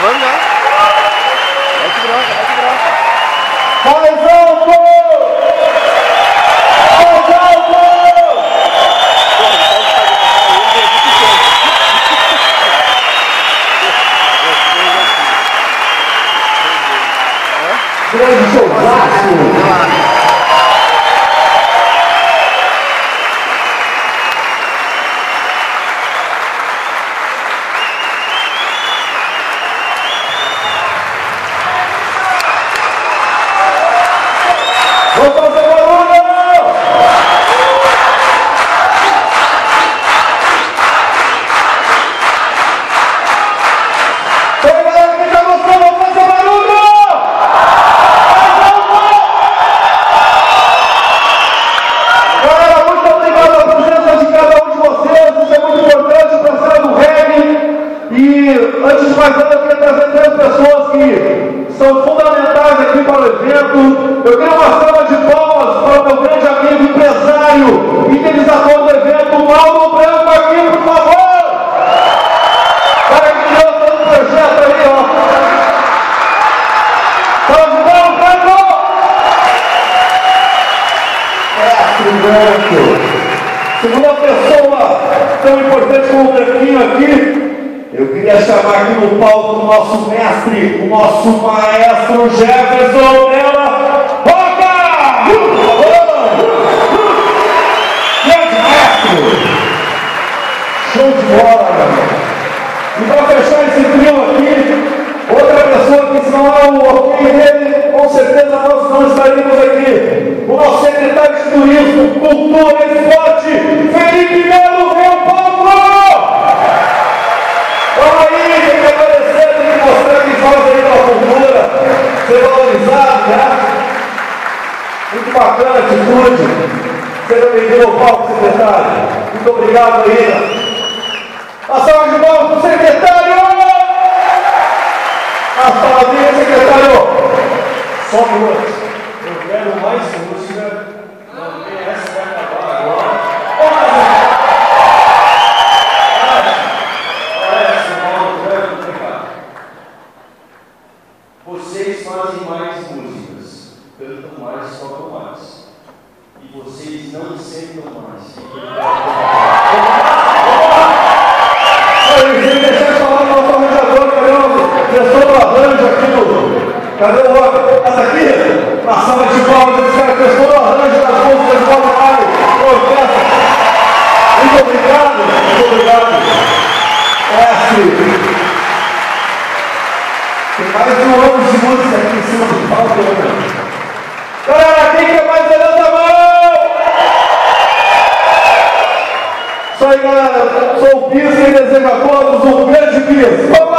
gravando já. Mete bronca, mete bronca. Mais alto! Mais alto! Grande showzaço! Vamos fazer barulho! Oi, galera que tá gostando, vamos fazer barulho! Galera, muito obrigado pela presença de cada um de vocês, isso é muito importante para a cena do reggae. E antes de mais nada, eu queria trazer 3 pessoas que são fundamentais aqui para o evento. Eu quero uma salva de palmas para o meu grande amigo, empresário, idealizador do evento, Mauro Branco, aqui, por favor! Para que criou todo o projeto aí, ó. Salve de Mauro Branco! Branco. Segunda pessoa tão importante como o Branquinho aqui, eu queria chamar aqui no palco o nosso mestre, o nosso maestro Jefferson Mela Roca! Grande maestro! Show de bola, galera! E para fechar esse trio aqui, outra pessoa que se não é o ok dele, com certeza nós não estaríamos aqui. O nosso secretário de Turismo, Cultura e Esporte, Felipe Melo, Rio Paulo! Vamos aí, tem que aparecer, tem que mostrar quem faz aí pela cultura, ser valorizado, né? Muito bacana a atitude. Seja bem-vindo ao palco, secretário. Muito obrigado aí. Uma salva de palmas para o secretário! As palavrinhas, secretário! Só um minuto. Eu quero mais música, não tem essa vai acabar agora. Vocês fazem mais músicas, cantam mais, tocam mais. E vocês não sentam mais. Deixa eu falar do nosso arranjador, cadê o gestor do arranjo aqui do... Cadê o outro? Essa aqui? Uma salva de palmas, esse cara gestor do arranjo das músicas do Paulo Mário, orquestra. Muito obrigado, muito obrigado. Tem mais de 1 ano de música aqui em cima do palco, né? Galera, quem quer mais levanta a mão! Isso aí, galera. Sou o Pisa e desejo a todos um grande bis. Vamos!